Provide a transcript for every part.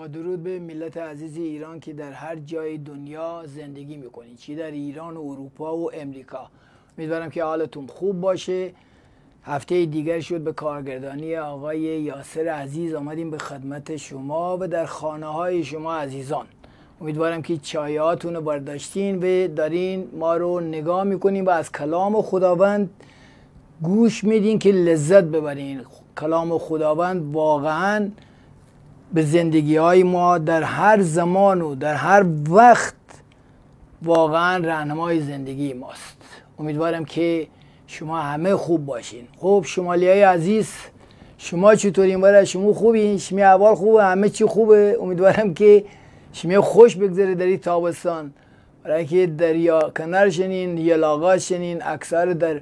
با درود به ملت عزیز ایران که در هر جای دنیا زندگی میکنید، چی در ایران و اروپا و امریکا. امیدوارم که حالتون خوب باشه. هفته دیگر شد به کارگردانی آقای یاسر عزیز آمدیم به خدمت شما و در خانه های شما عزیزان. امیدوارم که چایهاتون رو برداشتین و دارین ما رو نگاه میکنین و از کلام خداوند گوش میدین که لذت ببرین. کلام خداوند واقعا به زندگی های ما در هر زمان و در هر وقت واقعا راهنمای زندگی ماست. امیدوارم که شما همه خوب باشین. خب شمالی های عزیز، شما چطورین؟ برای شما خوبین؟ شما اول خوبه، همه چی خوبه. امیدوارم که شما خوش بگذره در این تابستان، برای که دریا کنار شنین، یلاقات شنین، اکثر در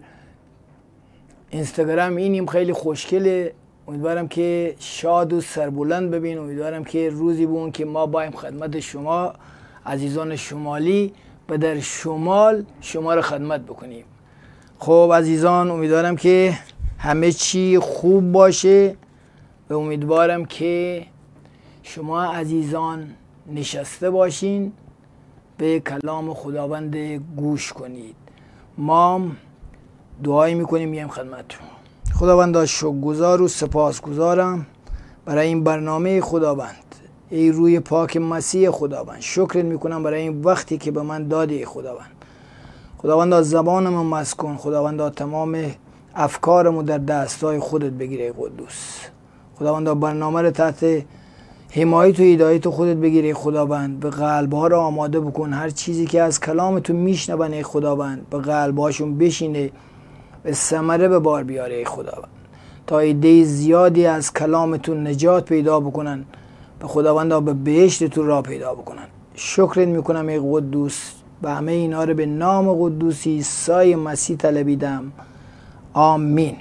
اینستاگرام اینیم خیلی خوشگله. امیدوارم که شاد و سربلند ببین. امیدوارم که روزی بون که ما بایم خدمت شما عزیزان شمالی و در شمال شما رو خدمت بکنیم. خب عزیزان، امیدوارم که همه چی خوب باشه و امیدوارم که شما عزیزان نشسته باشین به کلام خداوند گوش کنید. ما دعایی میکنیم میایم خدمتتون. خداوند شکرگزار و سپاسگزارم برای این برنامه خداوند. ای روی پاک مسیح خداوند، شکرت میکنم برای این وقتی که به من دادی خداوند. خداوند زبانمو مسکن خداوند، تمام افکارمو در دستای خودت بگیره قدوس. خداوند برنامه رو تحت حمایت و هدایت خودت بگیره خداوند. به قلب‌ها رو آماده بکن، هر چیزی که از کلام تو میشنون ای خداوند به قلب‌هاشون بشینه، به ثمره به بار بیاره ای خداوند، تا عده زیادی از کلامتون نجات پیدا بکنن، به خداوند به بهشت تو راه پیدا بکنن. شکرت میکنم ای قدوس. و همه اینا رو به نام قدوس عیسی مسیح طلبیدم، آمین.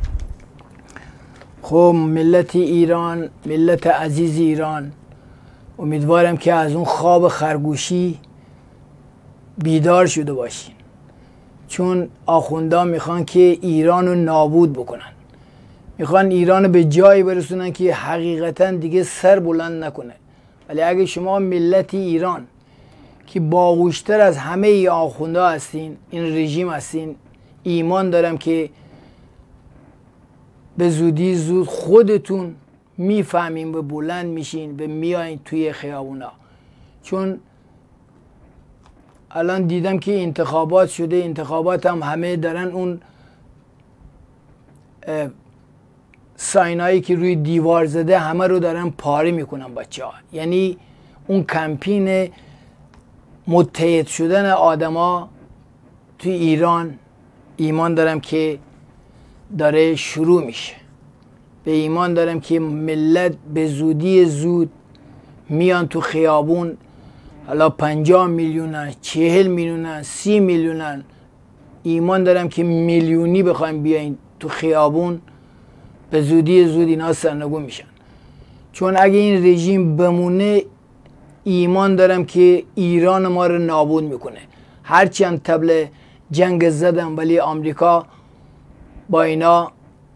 خب ملت ایران، ملت عزیز ایران، امیدوارم که از اون خواب خرگوشی بیدار شده باشین، چون آخوندا میخوان که ایران رو نابود بکنن، میخوان ایران رو به جایی برسونن که حقیقتا دیگه سر بلند نکنه. ولی اگه شما ملت ایران که باهوشتر از همه ای آخوندا هستین، این رژیم هستین، ایمان دارم که به زودی زود خودتون میفهمین و بلند میشین و میایین توی خیابونا. چون الان دیدم که انتخابات شده، انتخابات هم همه دارن اون ساینایی که روی دیوار زده همه رو دارن پاره میکنن بچه ها. یعنی اون کمپین متحد شدن آدما توی ایران ایمان دارم که داره شروع میشه. به ایمان دارم که ملت به زودی زود میان تو خیابون. حالا 50 میلیونن، 40 میلیونن، 30 میلیونن. ایمان دارم که میلیونی بخوایم بیاین تو خیابون، به زودی زود اینا سرنگون میشن. چون اگه این رژیم بمونه ایمان دارم که ایران ما رو نابود میکنه. هرچند طبل جنگ زدم ولی آمریکا با اینا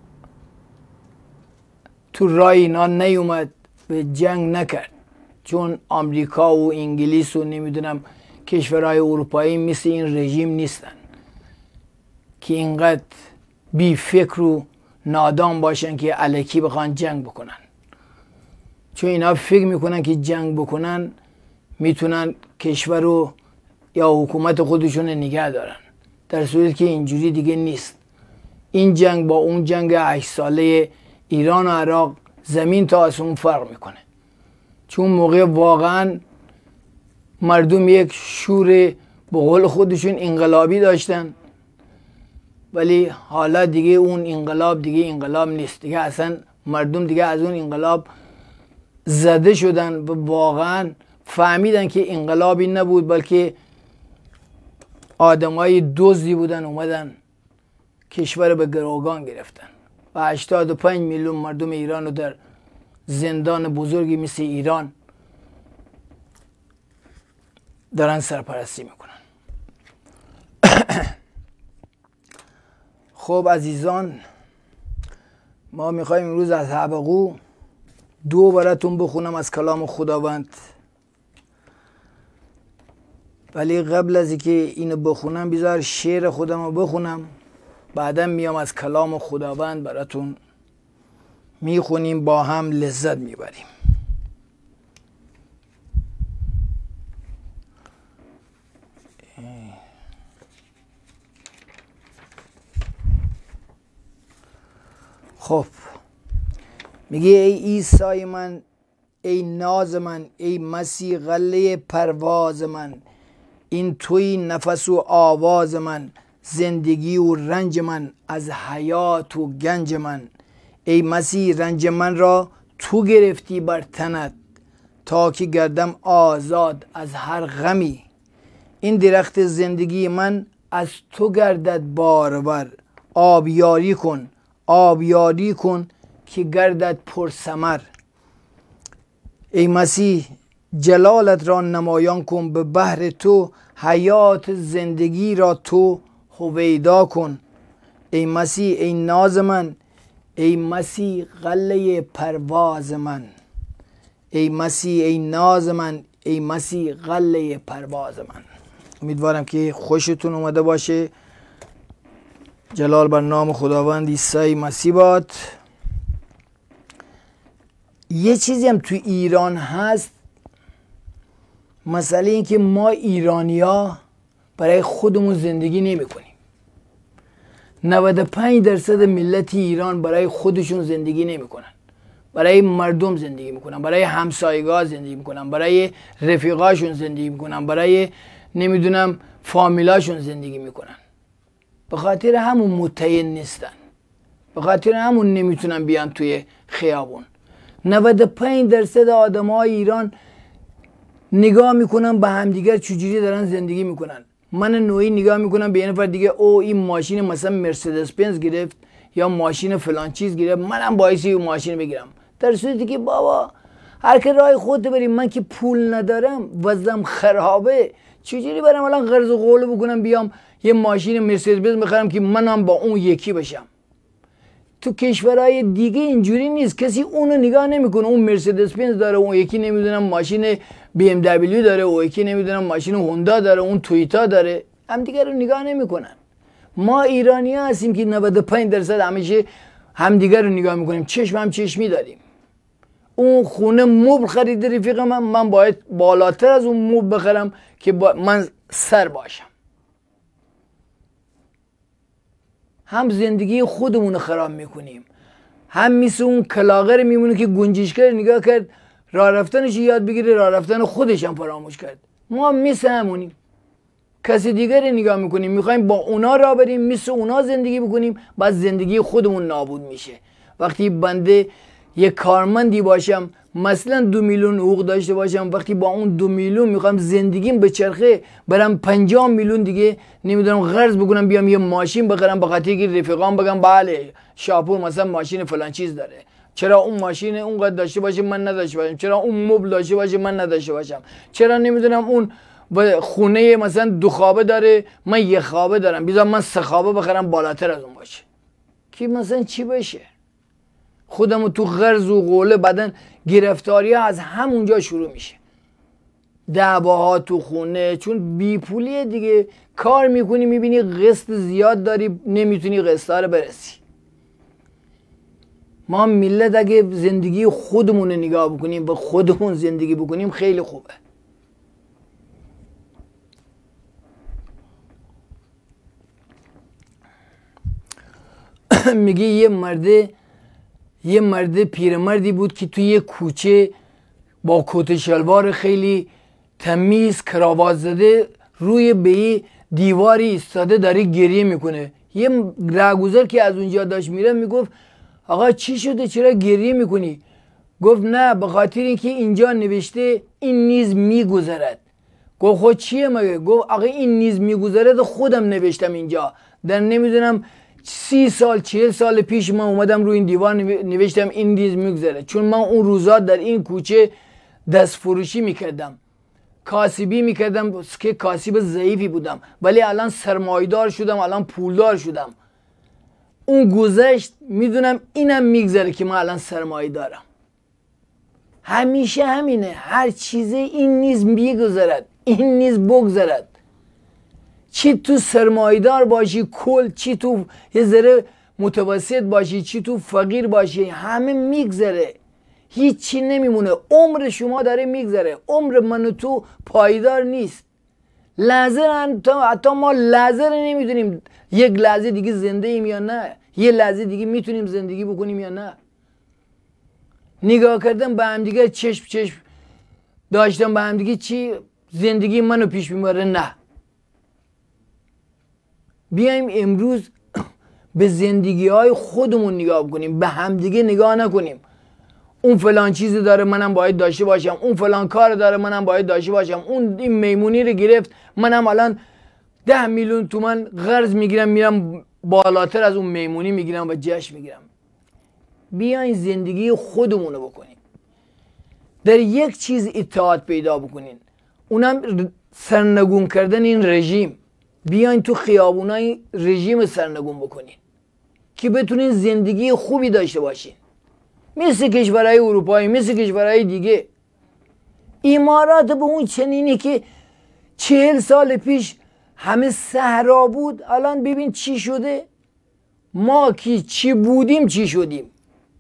تو راه اینا نیومد و جنگ نکرد. چون آمریکا و انگلیس و نمیدونم کشورهای اروپایی مثل این رژیم نیستن که اینقدر بی فکر و نادان باشن که الکی بخوان جنگ بکنن. چون اینا فکر میکنن که جنگ بکنن میتونن کشور رو یا حکومت خودشون نگه دارن، در صورتی که اینجوری دیگه نیست. این جنگ با اون جنگ 8 ساله ایران و عراق زمین تا آسمون فرق میکنه. چون موقع واقعا مردم یک شور به قول خودشون انقلابی داشتن، ولی حالا دیگه اون انقلاب دیگه انقلاب نیست. دیگه اصلا مردم دیگه از اون انقلاب زده شدن و واقعا فهمیدن که انقلابی نبود، بلکه آدمای دزدی بودن اومدن کشور به گروگان گرفتن و 85 میلیون مردم ایران رو در زندان بزرگی مثل ایران دارن سرپرستی میکنن. خب عزیزان، ما میخوایم امروز از حبقوق دو براتون بخونم از کلام خداوند. ولی قبل از اینکه اینو بخونم بذار شعر خودم رو بخونم، بعدا میام از کلام خداوند براتون میخونیم، با هم لذت میبریم. خب میگه ای عیسی من، ای ناز من، ای مسیح غله پرواز من، این توی نفس و آواز من، زندگی و رنج من، از حیات و گنج من. ای مسیح رنج من را تو گرفتی بر تنت، تا که گردم آزاد از هر غمی. این درخت زندگی من از تو گردد بارور، آبیاری کن آبیاری کن که گردد پرثمر. ای مسیح جلالت را نمایان کن، به بحر تو حیات زندگی را تو هویدا کن. ای مسیح ای ناز من، ای مسیح غله پرواز من. ای مسیح ای ناز من، ای مسیح غله پرواز من. امیدوارم که خوشتون اومده باشه. جلال بر نام خداوند عیسی مسیح باد. یه چیزی هم تو ایران هست، مسئله این که ما ایرانیا برای خودمون زندگی نمی کنیم. 95% ملت ایران برای خودشون زندگی نمی کنن، برای مردم زندگی میکنن، برای همسایگاه زندگی میکنن، برای رفیقاشون زندگی میکنن، برای نمیدونم فامیلاشون زندگی میکنن. به خاطر همون متعین نیستن، به خاطر همون نمیتونن بیان توی خیابون. 95% آدمای ایران نگاه میکنن به همدیگر چجوری دارن زندگی میکنن. من نوعی نگاه میکنم به یه نفر دیگه، او این ماشین مثلا مرسدس بنز گرفت یا ماشین فلان چیز گرفت، منم باعثی اون ماشین بگیرم، در صورتی که بابا هر که راه خودت بریم. من که پول ندارم، وضعم خرابه، چجوری برم الان قرض و قوله بکنم بیام یه ماشین مرسدس بنز بخرم که منم با اون یکی بشم؟ تو کشورهای دیگه اینجوری نیست، کسی اونو نگاه نمیکنه. اون مرسدس بنز داره، اون یکی نمیدونم ماشین بی ام دبلیو داره، اون یکی نمیدونم ماشین هوندا داره، اون تویوتا داره، هم دیگه رو نگاه نمیکنن. ما ایرانی ها هستیم که 95% همیشه همدیگه رو نگاه میکنیم، چشم هم چشمی داریم. اون خونه مبل خریده رفیق من باید بالاتر از اون مبل بخرم که من سر باشم. هم زندگی خودمون رو خراب میکنیم، هم مثل اون کلاغر میمونه که گنجشگر نگاه کرد راه رفتنش یاد بگیره، راه رفتن خودش هم فراموش کرد. ما مثل همونیم، کسی دیگری نگاه میکنیم، میخوایم با اونا راه بریم، مثل اونا زندگی بکنیم، بعد زندگی خودمون نابود میشه. وقتی بنده یک کارمندی باشم، مثلا 2 میلیون حقوق داشته باشم، وقتی با اون 2 میلیون میخوام زندگیم به چرخه، برم 50 میلیون دیگه نمیدونم قرض بکنم بیام یه ماشین بخرم، به خاطر که رفیقام بگم بله شاپور مثلا ماشین فلان چیز داره، چرا اون ماشین اونقدر داشته باشه من نداشته باشم، چرا اون مبل داشته باشه من نداشته باشم، چرا نمیدونم اون خونه مثلا 2 خوابه داره من 1 خوابه دارم، بذار من 3 خوابه بخرم بالاتر از اون باشه. کی مثلا چی بشه؟ خودمو تو قرض و قوله، بعدن گرفتاری ها از همونجا شروع میشه، دعواها تو خونه، چون بی پولیه دیگه. کار میکنی میبینی قسط زیاد داری، نمیتونی قسطا رو برسی. ما ملت اگه زندگی خودمون نگاه بکنیم، به خودمون زندگی بکنیم، خیلی خوبه. میگه یه مرد پیرمردی بود که توی یه کوچه با کت شلوار خیلی تمیز کراوات زده روی به یه دیواری ایستاده داره گریه میکنه. یه رهگذر که از اونجا داشت میره میگفت آقا چی شده، چرا گریه میکنی؟ گفت نه به خاطر اینکه اینجا نوشته این نیز میگذرد. گفت خود چیه مگه؟ گفت آقا این نیز میگذرد خودم نوشتم اینجا، در نمیدونم 30 سال 40 سال پیش من اومدم روی این دیوار نوشتم این نیز میگذره، چون من اون روزا در این کوچه دست فروشی میکردم، کاسبی میکردم که کاسب ضعیفی بودم، ولی الان سرمایدار شدم، الان پولدار شدم. اون گذشت، میدونم اینم میگذره که من الان سرمایه دارم. همیشه همینه، هر چیزه این نیز میگذرد، این نیز بگذرد. چی تو سرمایدار باشی کل، چی تو یه ذره متوسط باشی، چی تو فقیر باشی، همه میگذره، هیچی نمیمونه. عمر شما داره میگذره، عمر من و تو پایدار نیست. لحظه حتی ما لحظه رو نمیدونیم یک لحظه دیگه زنده ایم یا نه، یه لحظه دیگه میتونیم زندگی بکنیم یا نه. نگاه کردم به هم دیگه، چشم داشتم به هم دیگه، چی زندگی منو پیش میبره؟ نه. بیایم امروز به زندگی های خودمون نگاه بکنیم، به هم دیگه نگاه نکنیم. اون فلان چیزی داره منم باید داشته باشم، اون فلان کار داره منم باید داشته باشم، اون این میمونی رو گرفت منم الان 10 میلیون تومان قرض میگیرم میرم بالاتر از اون میمونی میگیرم و جشن میگیرم. بیاین زندگی خودمون رو بکنیم، در یک چیز اتحاد پیدا بکنین، اونم سرنگون کردن این رژیم. بیاین تو خیابونای رژیم سرنگون بکنین که بتونین زندگی خوبی داشته باشین، مثل کشورهای اروپایی، مثل کشورهای دیگه. امارات به اون چنینی که 40 سال پیش همه صحرا بود، الان ببین چی شده. ما که چی بودیم چی شدیم.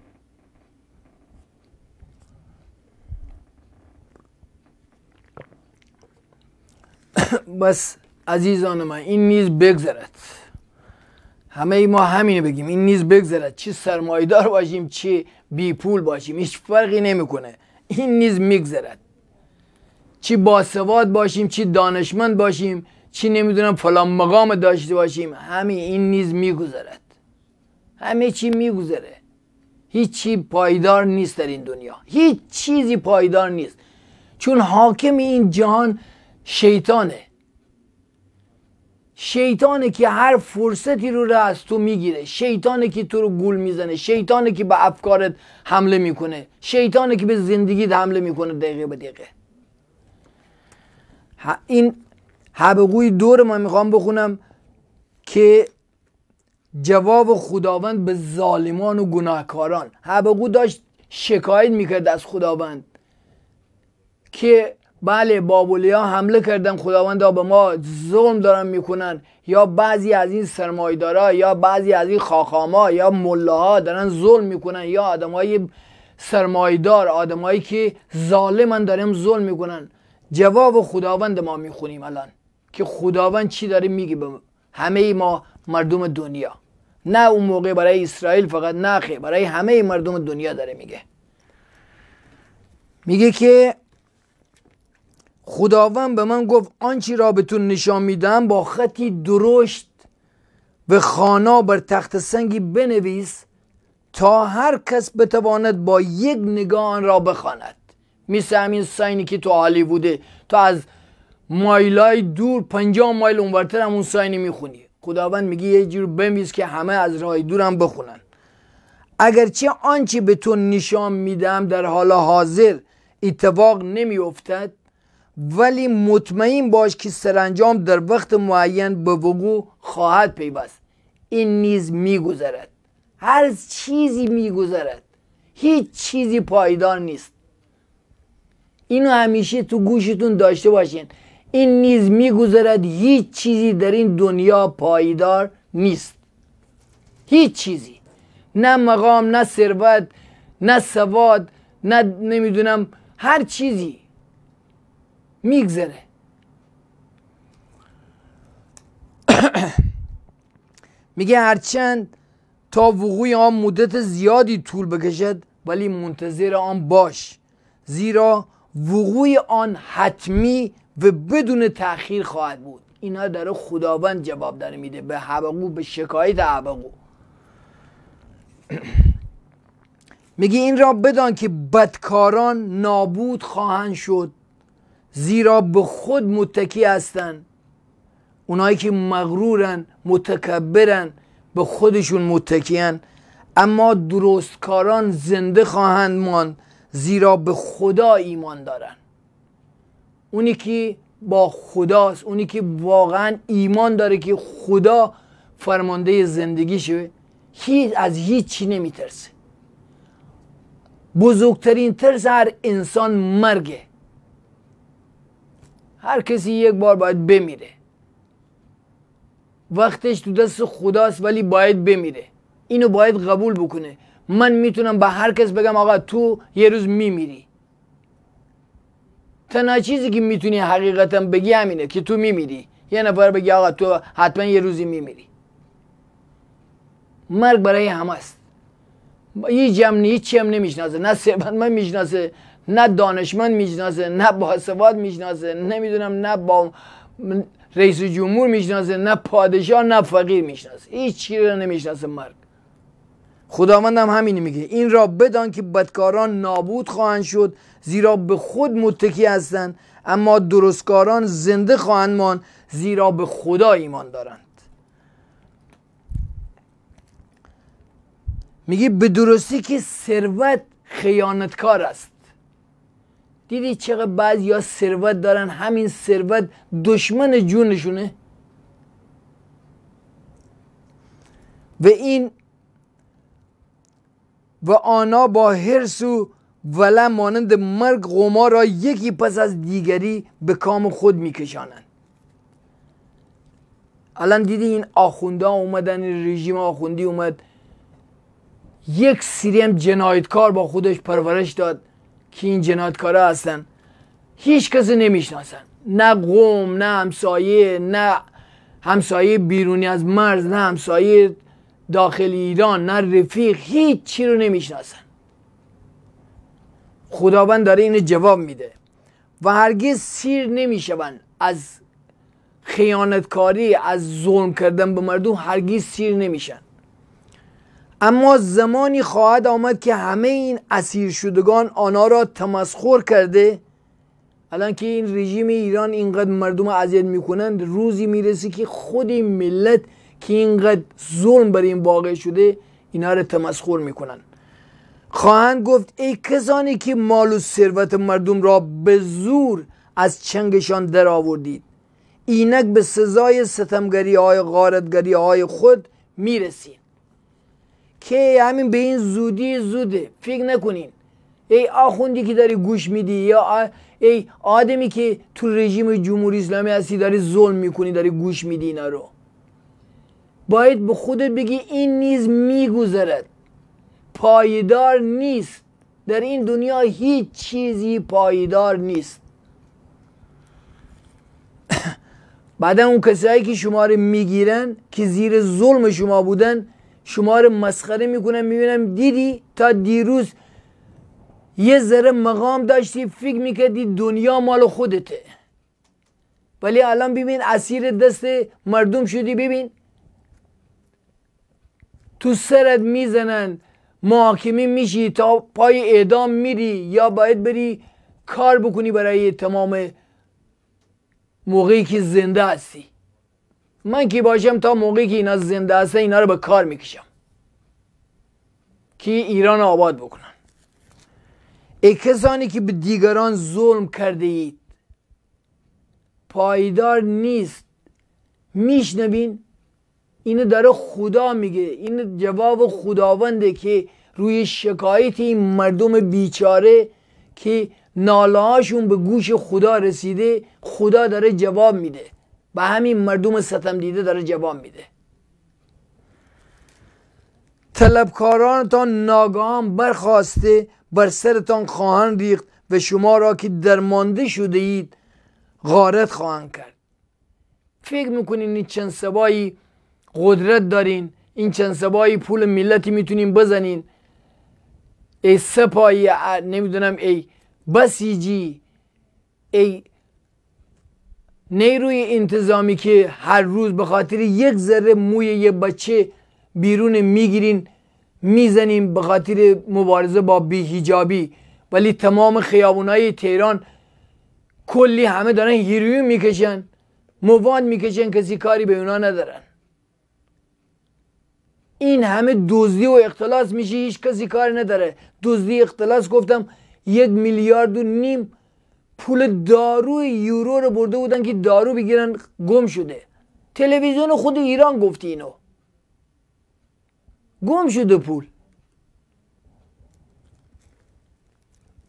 بس عزیزان من، این نیز بگذرد. همه ما همینه بگیم، این نیز بگذرد. چی سرمایدار باشیم چی بی پول باشیم هیچ فرقی نمیکنه، این نیز میگذرد. چی باسواد باشیم چی دانشمند باشیم چی نمیدونم فلان مقام داشته باشیم، همین این نیز میگذرد. همه چی میگذره، هیچی پایدار نیست در این دنیا، هیچ چیزی پایدار نیست. چون حاکم این جهان شیطانه. شیطانه که هر فرصتی رو از تو میگیره، شیطانه که تو رو گول میزنه، شیطانه که به افکارت حمله میکنه، شیطانه که به زندگیت حمله میکنه دقیقه به دقیقه. این حبقوی 2 رو من میخوام بخونم که جواب خداوند به ظالمان و گناهکاران. حبقو داشت شکایت میکرد از خداوند که بله بابلیا حمله کردن، خداوند ها به ما ظلم دارن میکنن، یا بعضی از این سرمایدارا یا بعضی از این خاخاما یا ملاها دارن ظلم میکنن، یا آدمای سرمایدار، آدمایی که ظالمن دارن ظلم میکنن. جواب خداوند ما میخونیم الان که خداوند چی داره میگه به همه ما مردم دنیا، نه اون موقع برای اسرائیل فقط، نه خیر، برای همه مردم دنیا داره میگه. میگه که خداوند به من گفت آنچه را به تو نشان میدم با خطی درشت و خانا بر تخت سنگی بنویس تا هر کس بتواند با یک نگاه آن را بخواند. مثل همین ساینی که تو هالیووده، تو از مایلای دور 50 مایل اونورتر همون ساینی میخونی. خداوند میگه یه جور بنویس که همه از راه دور هم بخونن. اگرچه آنچه به تو نشان میدم در حال حاضر اتفاق نمیافتد، ولی مطمئن باش که سرانجام در وقت معین به وقوع خواهد پیوست. این نیز میگذرد، هر چیزی میگذرد، هیچ چیزی پایدار نیست. اینو همیشه تو گوشتون داشته باشین، این نیز میگذرد، هیچ چیزی در این دنیا پایدار نیست، هیچ چیزی، نه مقام، نه ثروت، نه سواد، نه نمیدونم، هر چیزی میگذره. میگه هرچند تا وقوع آن مدت زیادی طول بکشد ولی منتظر آن باش، زیرا وقوع آن حتمی و بدون تأخیر خواهد بود. اینا داره خداوند جواب داره میده به حبقو، به شکایت حبقو. میگه این را بدان که بدکاران نابود خواهند شد، زیرا به خود متکی هستند. اونایی که مغرورن، متکبرن، به خودشون متکیان. اما درستکاران زنده خواهند ماند، زیرا به خدا ایمان دارن. اونی که با خداست، اونی که واقعا ایمان داره که خدا فرمانده زندگی شوه، از هیچ چی نمیترسه. بزرگترین ترس هر انسان مرگه. هر کسی یک بار باید بمیره، وقتش تو دست خداست ولی باید بمیره. اینو باید قبول بکنه. من میتونم به هر کس بگم آقا تو یه روز میمیری. تنها چیزی که میتونی حقیقتا بگی همینه که تو میمیری. یه نفر بگی آقا تو حتما یه روزی میمیری. مرگ برای همه است. هیچی هم نمیشناسه، نه ثروتمند میشناسه، نه دانشمند میشناسه، نه باسواد میشناسه، نمیدونم نه با رئیس جمهور میشناسه، نه پادشاه، نه فقیر میشناسه. هیچ چیزی رو نمیشناسه مرگ. خداوند هم همین میگه این را بدان که بدکاران نابود خواهند شد زیرا به خود متکی هستند، اما درستکاران زنده خواهند ماند زیرا به خدا ایمان دارند. میگه به درستی که ثروت خیانتکار است. دیدی چقدر بعضیا ثروت دارن، همین ثروت دشمن جونشونه. و آنها با حرص و ولع مانند مرگ قمار را یکی پس از دیگری به کام خود میکشانند. الان دیدی این آخونده اومدن، این رژیم آخوندی اومد، یک سری هم جنایتکار با خودش پرورش داد که این جنایتکارا هستن. هیچ کسی نمیشناسن، نه قوم، نه همسایه، نه همسایه بیرونی از مرز، نه همسایه داخل ایران، نه رفیق، هیچ چی رو نمیشناسن. خداوند داره اینو جواب میده و هرگز سیر نمیشون از خیانتکاری، از ظلم کردن به مردم، هرگز سیر نمیشن. اما زمانی خواهد آمد که همه این اسیر شدگان آنها را تمسخر کرده. الان که این رژیم ایران اینقدر مردم اذیت میکنن، روزی میرسه که خود این ملت که اینقدر ظلم بر این واقع شده اینا را تمسخر میکنن. خواهند گفت ای کسانی که مال و ثروت مردم را به زور از چنگشان در آوردید، اینک به سزای ستمگری های غارتگری های خود میرسید. که همین به این زوده. فکر نکنین ای آخوندی که داری گوش میدی، یا ای آدمی که تو رژیم جمهوری اسلامی هستی داری ظلم میکنی، داری گوش میدی اینا رو، باید به خودت بگی این نیز میگذرد، پایدار نیست. در این دنیا هیچ چیزی پایدار نیست. بعدا اون کسایی که شما رو میگیرن که زیر ظلم شما بودن، شما رو مسخره میکنن، میبینم دیدی تا دیروز یه ذره مقام داشتی، فکر میکردی دنیا مال خودته، ولی الان ببین اسیر دست مردم شدی. ببین تو سرت میزنن، محاکمه میشی، تا پای اعدام میری، یا باید بری کار بکنی برای تمام موقعی که زنده هستی. من که باشم تا موقعی که اینا زنده هستن اینا رو به کار میکشم که ایران آباد بکنن. ای کسانی که به دیگران ظلم کرده اید، پایدار نیست. میشنوین؟ اینو داره خدا میگه، این جواب خداونده که روی شکایت این مردم بیچاره که نالهاشون به گوش خدا رسیده، خدا داره جواب میده. به همین مردم ستم دیده داره جواب میده. طلبکارانتان ناگهان برخاسته بر سرتان خواهند ریخت و شما را که درمانده شده اید غارت خواهند کرد. فکر میکنین این چند سبایی قدرت دارین، این چند سبایی پول ملتی میتونین بزنین، ای سپاهی، نمیدونم ای بسیجی، ای نیروی انتظامی که هر روز به خاطر یک ذره موی یه بچه بیرون میگیرین میزنین به خاطر مبارزه با بی‌حجابی، ولی تمام خیابونای تهران کلی همه دارن هیروین میکشن، مواد میکشن، کسی کاری به اونا ندارن. این همه دزدی و اختلاس میشه، هیچ کسی کار نداره. دزدی اختلاس گفتم 1.5 میلیارد پول دارو یورو رو برده بودن که دارو بگیرن، گم شده. تلویزیون خود ایران گفتی اینو، گم شده پول.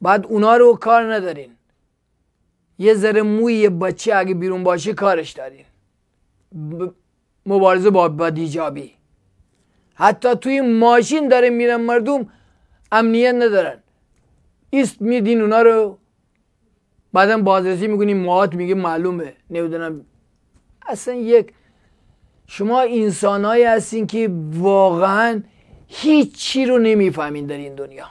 بعد اونا رو کار ندارین. یه ذره موی یه بچه اگه بیرون باشه کارش دارین. مبارزه با بدیجابی. حتی توی ماشین داره میرن مردم امنیت ندارن، ایست میدین اونا رو، بعدا بازرسی میکنیم موهات میگه معلومه نمیدونم. اصلا یک شما انسانایی هستین که واقعا هیچ چی رو نمیفهمین در این دنیا.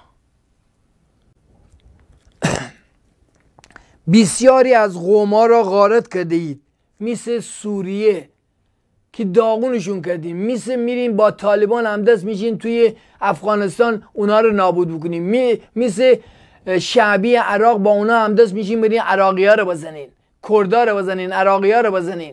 بسیاری از قوم‌ها را غارت کرده اید، مثل سوریه که داغونشون کردیم، مثل میرین با طالبان همدست میشین توی افغانستان اونا رو نابود بکنیم، مثل شعبی عراق با اونا همدست میشین برین عراقی ها رو بزنین، کردها رو بزنین، عراقی ها رو بزنین.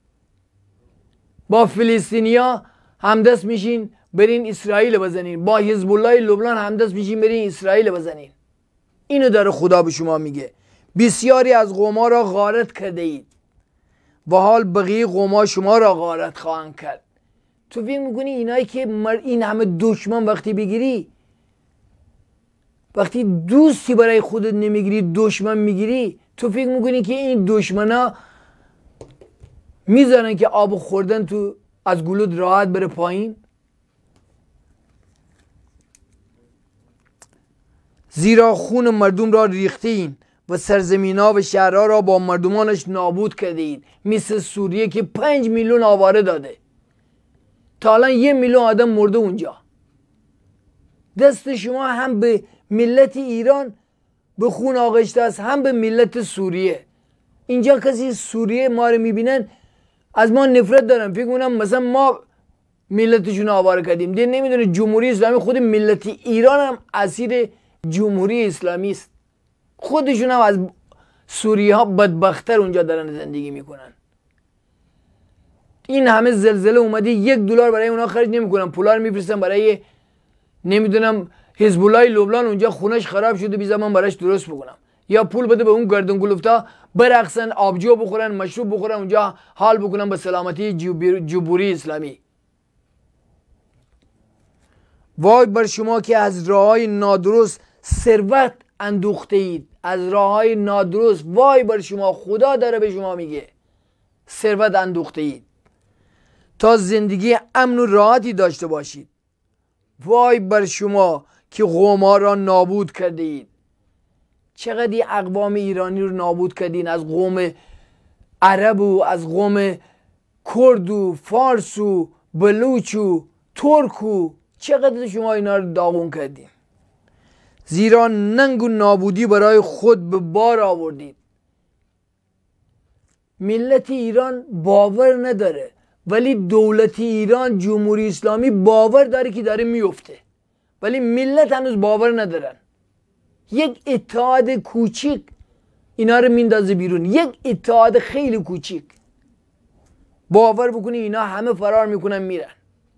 با فلسطینیا همدست میشین برین اسرائیل بزنین، با حزب الله لبنان همدست میشین برین اسرائیل بزنین. اینو داره خدا به شما میگه. بسیاری از قوم‌ها را غارت کرده اید و حال بقیه قوم‌ها شما را غارت خواهند کرد. تو فکر میکنی اینایی که این همه دشمن وقتی بگیری، وقتی دوستی برای خودت نمیگیری دشمن میگیری، تو فکر میکنی که این دشمنا میذارن که آب خوردن تو از گلود راحت بره پایین؟ زیرا خون مردم را ریخته این و سرزمین‌ها و شهرها را با مردمانش نابود کرده اید، مثل سوریه که 5 میلیون آواره داده. تا الان 1 میلیون آدم مرده اونجا. دست شما هم به ملت ایران به خون آغشته است، هم به ملت سوریه. اینجا کسی سوریه ما رو میبینن از ما نفرت دارن، فکر کنم مثلا ما ملتشون آواره کردیم. دیگه نمیدونه جمهوری اسلامی خود ملت ایران هم اسیر جمهوری اسلامی است. خودشون هم از سوریه ها بدبختر اونجا دارن زندگی میکنن. این همه زلزله اومده، $1 برای اونا خرج نمیکنن، پولا رو میفرستن برای نمیدونم حزب الله لبنان اونجا خونش خراب شده بی زمان براش درست بکنم، یا پول بده به اون گردن گلفتا برقصن، آبجو بخورن، مشروب بخورن، اونجا حال بکنن به سلامتی جمهوری اسلامی. وای بر شما که از راههای نادرست ثروت اندوخته اید. از راههای نادرست وای بر شما، خدا داره به شما میگه ثروت اندوخته اید تا زندگی امن و راحتی داشته باشید. وای بر شما که قوم‌ها را نابود کرده اید. چقدر اقوام ایرانی رو نابود کردین، از قوم عرب و از قوم کرد و فارس و بلوچ و ترک و چقدر شما اینا رو داغون کردین. زیرا ننگ و نابودی برای خود به بار آوردید. ملت ایران باور نداره، ولی دولت ایران جمهوری اسلامی باور داره که داره میفته، ولی ملت هنوز باور ندارن. یک اتحاد کوچیک اینا رو میندازه بیرون، یک اتحاد خیلی کوچیک. باور بکنی اینا همه فرار میکنن میرن.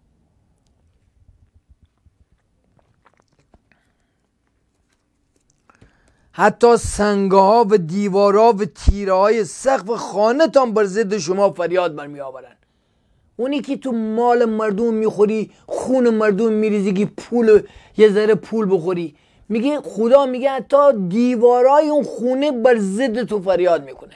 حتی سنگ‌ها و دیوارها و تیره‌های سقف خانه تان بر ضد شما فریاد برمی آورن. اونی که تو مال مردم میخوری، خون مردم میریزی که یه ذره پول بخوری، میگه خدا میگه حتی دیوارای اون خونه بر ضد تو فریاد میکنه.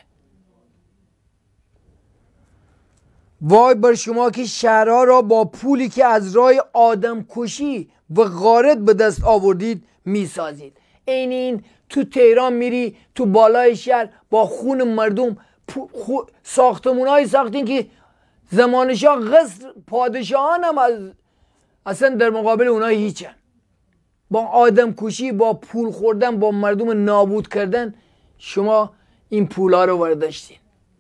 وای بر شما که شهرها را با پولی که از راه آدم کشی و غارت به دست آوردید میسازید. این تو تهران میری تو بالای شهر با خون مردم ساختمونایی ساختین که زمان شاه قصر پادشاهان هم اصلا در مقابل اونها هیچن. با آدم کشی، با پول خوردن، با مردم نابود کردن شما این پولا رو ورداشتین.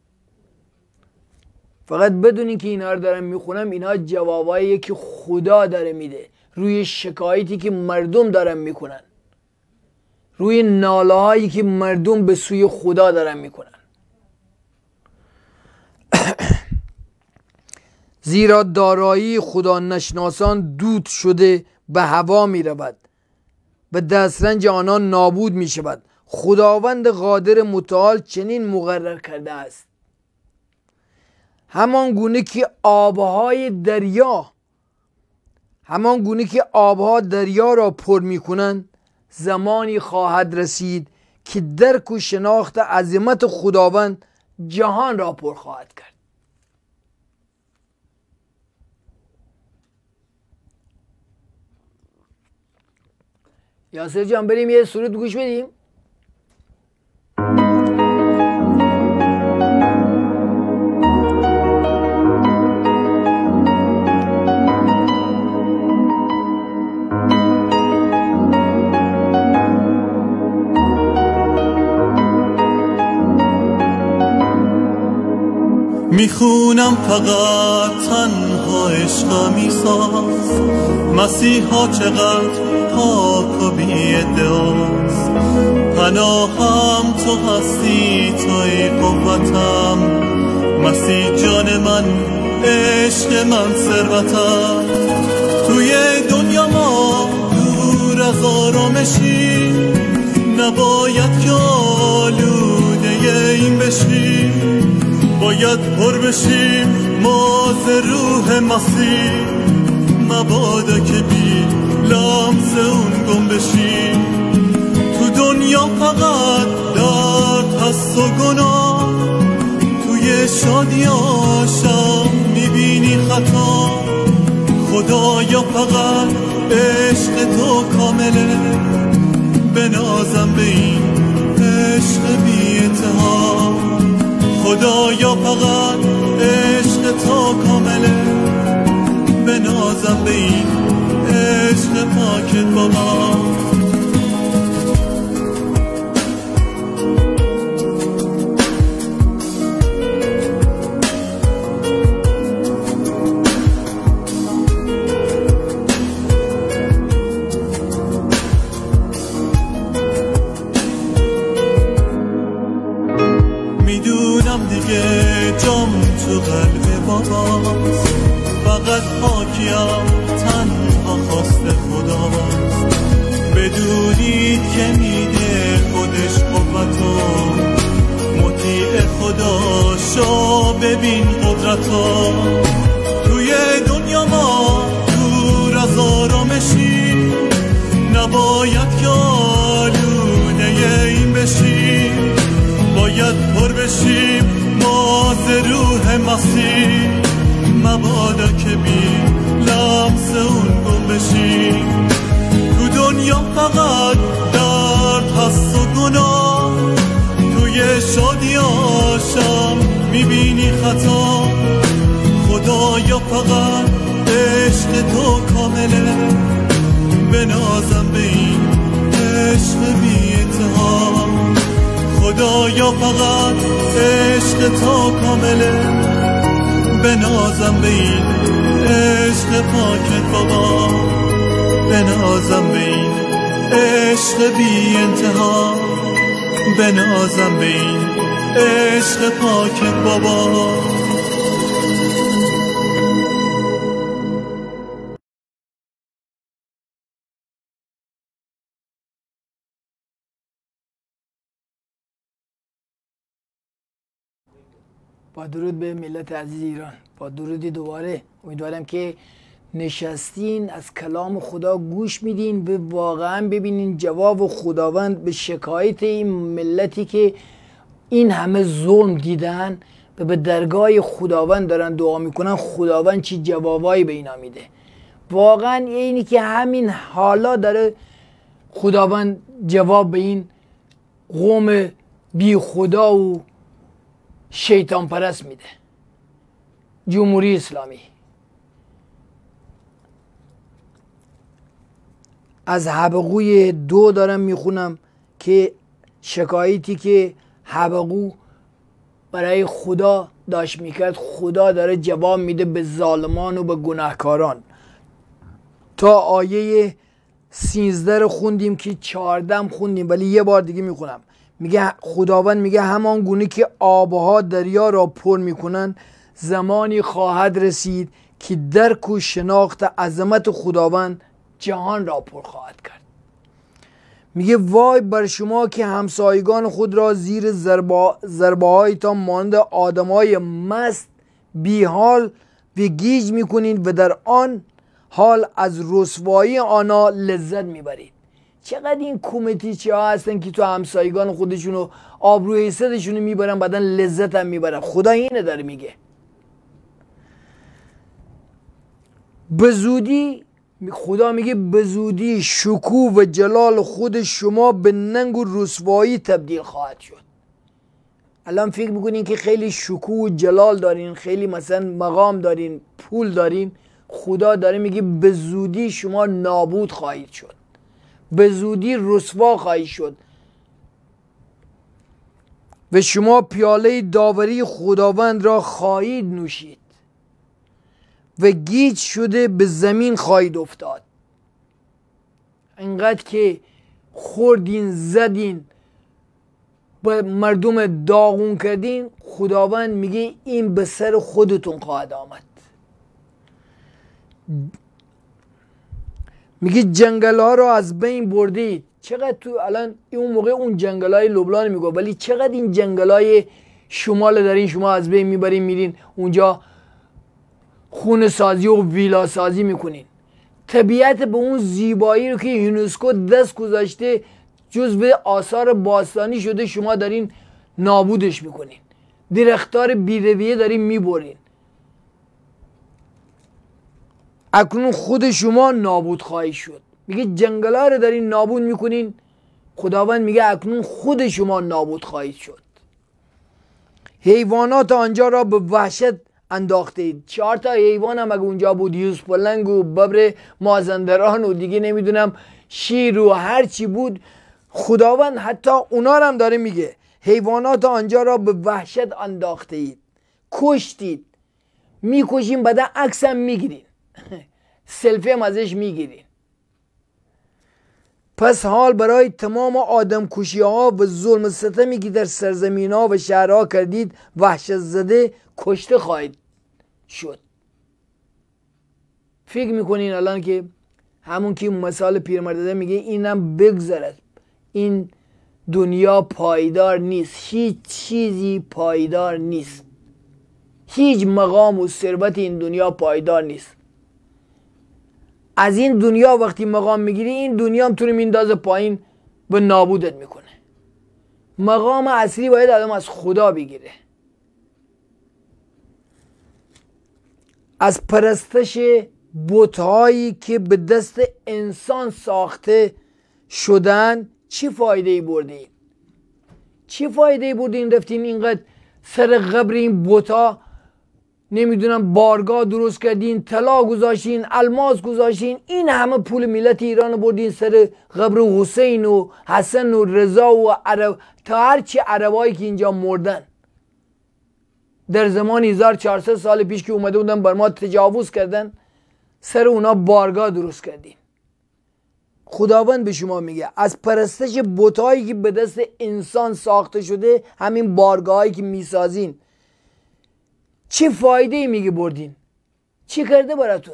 فقط بدونین که اینا رو دارم میخونم، اینا جواباییه که خدا داره میده روی شکایتی که مردم دارن میکنن، روی ناله هایی که مردم به سوی خدا دارن میکنن. زیرا دارایی خدا نشناسان دود شده به هوا می رود و دسترنج آنان نابود می شود. خداوند قادر متعال چنین مقرر کرده است. همان گونه که آبها دریا را پر می کنند، زمانی خواهد رسید که درک و شناخت عظمت خداوند جهان را پر خواهد کرد. یاسر جان بریم یه سرود گوش بدیم. میخونم فقط تنها عشق میساز، مسیحا چقدر پاک و بی ادعاست، پناهم تو هستی توی قوتم، مسیح جان من عشق من ثروتم. توی دنیا ما دور از آرامشی، نباید که آلوده این بشی، باید پر بشیم ما ز روح مسیح، مبادا که بی لمس اون گم بشیم. تو دنیا فقط درد هست و گناه، توی شادیاشم میبینی خطا، خدایا فقط عشق تو کامله، بنازم به این عشق بی انتها. خدایا فقط عشق تو کامله، بنازم به این عشق پاکت بابا. جام تو قلب باباست، فقط پاکیم تنها خواست خداست، بدونید که میده خودش قوتو، مطیع خدا شو ببین قدرتو. توی دنیا ما دور از آرامشی، نباید که آلوده این بشی، باید پر بشیم ما ز روح مسیح، مبادا که بی لمس اون گم بشیم. تو دنیا فقط درد هست و گناه، توی شادیاشم میبینی خطا، خدایا فقط عشق تو کامله، بنازم به این عشق بی انتها. خدایا فقط عشق تو کامله، بنازم به این عشق پاکت بابا، بنازم به این عشق بی انتها، بنازم به این عشق پاکت بابا. با درود به ملت عزیز ایران، با درودی دوباره امیدوارم که نشستین از کلام خدا گوش میدین و واقعا ببینین جواب خداوند به شکایت این ملتی که این همه ظلم دیدن و به درگاه خداوند دارن دعا میکنن، خداوند چی جوابایی به اینا میده. واقعا اینی که همین حالا داره خداوند جواب به این قوم بی خدا و شیطان پرست میده. جمهوری اسلامی از حبقوی 2 دارم میخونم که شکایتی که حبقو برای خدا داشت میکرد، خدا داره جواب میده به ظالمان و به گناهکاران. تا آیه 13 رو خوندیم که 14 خوندیم، ولی یه بار دیگه میخونم. میگه خداوند میگه همان گونه که آبها دریا را پر میکنن، زمانی خواهد رسید که درک و شناخت عظمت خداوند جهان را پر خواهد کرد. میگه وای بر شما که همسایگان خود را زیر ضربه هایتان مانند آدمای مست بیحال و گیج میکنید و در آن حال از رسوایی آنها لذت میبرید. چقدر این کمیتی ها هستن که تو همسایگان خودشونو آبرو حیثیتشونو میبرن، بعدن لذت هم میبرن. خدا اینه داره میگه. به زودی خدا میگه به زودی شکوه و جلال خود شما به ننگ و رسوایی تبدیل خواهد شد. الان فکر میکنین که خیلی شکوه و جلال دارین، خیلی مثلا مقام دارین، پول دارین، خدا داره میگه به زودی شما نابود خواهید شد، به زودی رسوا خواهید شد و شما پیاله داوری خداوند را خواهید نوشید و گیج شده به زمین خواهید افتاد. انقدر که خوردین زدین به مردم داغون کردین، خداوند میگه این به سر خودتون خواهد آمد. میگه جنگل ها را از بین بردید. چقدر تو الان اون موقع اون جنگل های لبنان میگه، ولی چقدر این جنگل های شمال دارین شما از بین میبرین، میرین اونجا خونه سازی و ویلا سازی میکنین. طبیعت به اون زیبایی رو که یونسکو دست گذاشته جزو آثار باستانی شده، شما دارین نابودش میکنین. درختار بیرویه دارین میبرین. اکنون خود شما نابود خواهی شد. میگه جنگل ها رو دارین نابود میکنین، خداوند میگه اکنون خود شما نابود خواهید شد. حیوانات آنجا را به وحشت انداخته اید. 4 تا حیوان هم اگه اونجا بود، یوز پلنگ و ببر مازندران و دیگه نمیدونم شیر و هر چی بود، خداوند حتی اونا هم داره میگه حیوانات آنجا را به وحشت انداخته اید، کشتید. میکشین بعدا عکس هم میگیرین، سلفی هم ازش میگیرین. پس حال برای تمام آدم کشی ها و ظلم ستمی که در سرزمین ها و شهرها کردید وحشت زده کشته خواهید شد. فکر میکنین الان که همون که مثال پیرمرد میگه اینم بگذرد، این دنیا پایدار نیست، هیچ چیزی پایدار نیست، هیچ مقام و ثروت این دنیا پایدار نیست. از این دنیا وقتی مقام میگیری، این دنیا هم تو رو میندازه پایین و نابودت میکنه. مقام اصلی باید آدم از خدا بگیره. از پرستش بت‌هایی که به دست انسان ساخته شدن چی فایده بردین؟ چی فایده بردین رفتین اینقدر سر قبر این بت‌ها نمیدونم بارگاه درست کردین، طلا گذاشتین، الماس گذاشتین، این همه پول ملت ایران بردین سر قبر حسین و حسن و رضا و عرب، تا هرچی عربایی که اینجا مردن در زمان 1400 سال پیش که اومده بودن بر ما تجاوز کردن، سر اونا بارگاه درست کردین. خداوند به شما میگه از پرستش بت‌هایی که به دست انسان ساخته شده، همین بارگاهایی که میسازین، چه فایده میگه بردین؟ چی کرده براتون؟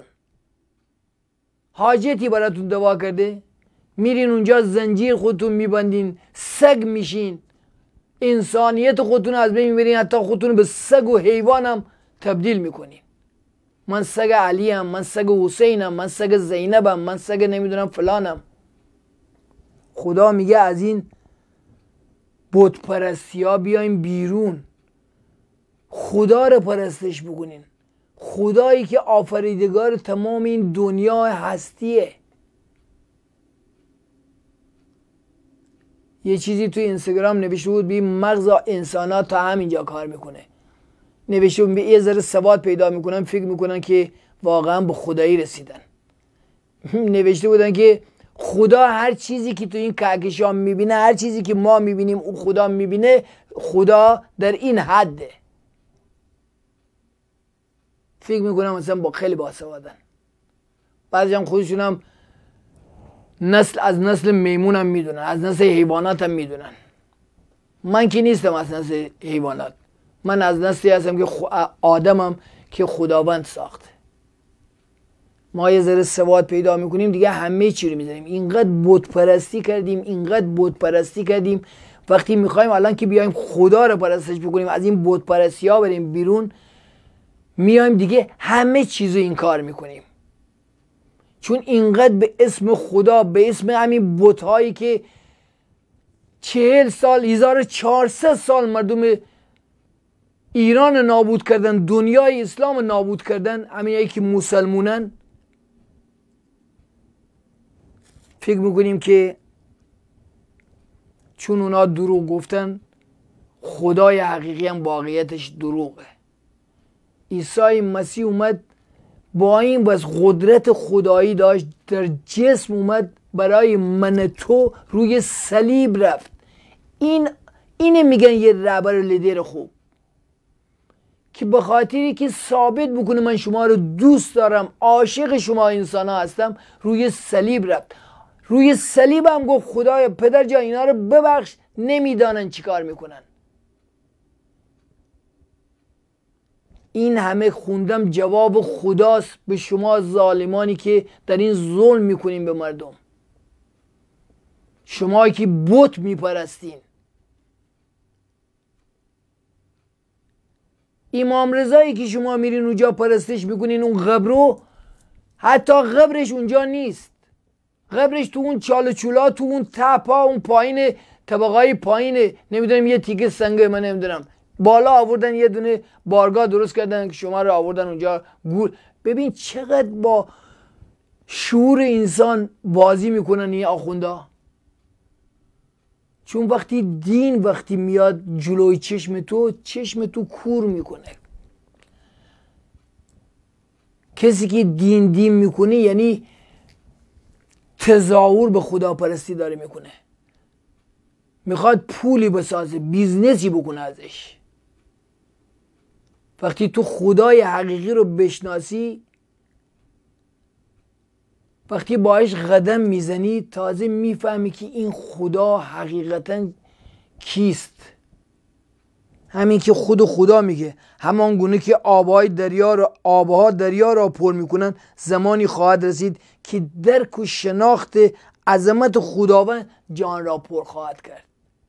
حاجتی براتون دوا کرده؟ میرین اونجا زنجیر خودتون میبندین، سگ میشین، انسانیت خودتون از بین میبرین، حتی خودتون به سگ و حیوان هم تبدیل میکنین. من سگ علیم، من سگ حسینم، من سگ زینبم، من سگ نمیدونم فلانم. خدا میگه از این بت پرستی ها بیاین بیرون، خدا رو پرستش بکنین. خدایی که آفریدگار تمام این دنیا هستیه. یه چیزی توی اینستاگرام نوشته بود بی مغز انسان تا همینجا کار میکنه. نوشته بود یه ذره سواد پیدا میکنن، فکر میکنن که واقعا به خدایی رسیدن. نوشته بودن که خدا هر چیزی که تو این کهکشان میبینه، هر چیزی که ما میبینیم او خدا میبینه، خدا در این حده. فکر میکنم مثلا با خیلی باسوادن. بعضی هم خودشون هم از نسل میمون هم میدونن، از نسل حیوانات هم میدونن. من که نیستم از نسل حیوانات، من از نسلی هستم که آدمم که خداوند ساخته. ما یه ذره سواد پیدا میکنیم دیگه همه چی رو میذاریم. اینقدر بت پرستی کردیم، اینقدر بت پرستی کردیم. وقتی میخوایم الان که بیایم خدا رو پرستش بکنیم، از این بت پرستی ها بریم بیرون، میایم دیگه همه چیزو این کار میکنیم. چون اینقدر به اسم خدا، به اسم همین بت‌هایی که 40 سال 1400 سال مردم ایران نابود کردن، دنیای اسلام نابود کردن، همینایی که مسلمونن، فکر میکنیم که چون اونا دروغ گفتن خدای حقیقی هم واقعیتش دروغه. عیسی مسیح اومد با این بس قدرت خدایی داشت، در جسم اومد برای من تو روی صلیب رفت. اینه میگن یه رهبر لیدر خوب که به خاطری که ثابت بکنه من شما رو دوست دارم، عاشق شما انسان ها هستم، روی صلیب رفت. روی صلیب هم گفت خدای پدر جان اینا رو ببخش، نمیدانن چی کار میکنن. این همه خوندم جواب خداست به شما ظالمانی که در این ظلم میکنین به مردم، شما که بت میپرستین. امام رضایی که شما میرین اونجا پرستش میکنین، اون قبرو حتی قبرش اونجا نیست، قبرش تو اون چال چولا، تو اون تپا، اون پایین طبقای پایینه، نمیدونم یه تیکه سنگه، من نمیدونم، بالا آوردن یه دونه بارگاه درست کردن که شما رو آوردن اونجا گول. ببین چقدر با شعور انسان بازی میکنن این آخوندا. چون وقتی دین وقتی میاد جلوی چشم تو کور میکنه. کسی که دین میکنه یعنی تظاهر به خداپرستی داره میکنه، میخواد پولی بسازه، بیزنسی بکنه ازش. وقتی تو خدای حقیقی رو بشناسی، وقتی باهاش قدم میزنی، تازه میفهمی که این خدا حقیقتا کیست. همین که خدا میگه همان گونه که آبها دریا را پر میکنن، زمانی خواهد رسید که درک و شناخت عظمت خداوند جان را پر خواهد کرد.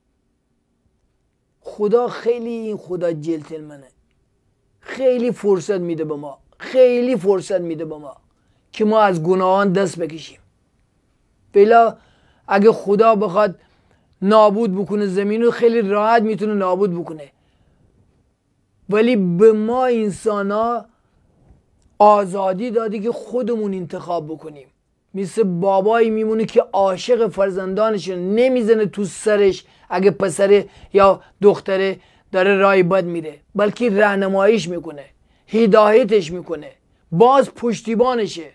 خدا خیلی این خدا جنتلمنه، خیلی فرصت میده به ما، خیلی فرصت میده به ما که ما از گناهان دست بکشیم. بلا اگه خدا بخواد نابود بکنه زمین رو، خیلی راحت میتونه نابود بکنه، ولی به ما انسان ها آزادی دادی که خودمون انتخاب بکنیم. مثل بابایی میمونه که عاشق فرزندانش نمیزنه تو سرش اگه پسره یا دختره داره راه بد میره، بلکه راهنماییش میکنه، هدایتش میکنه، باز پشتیبانشه.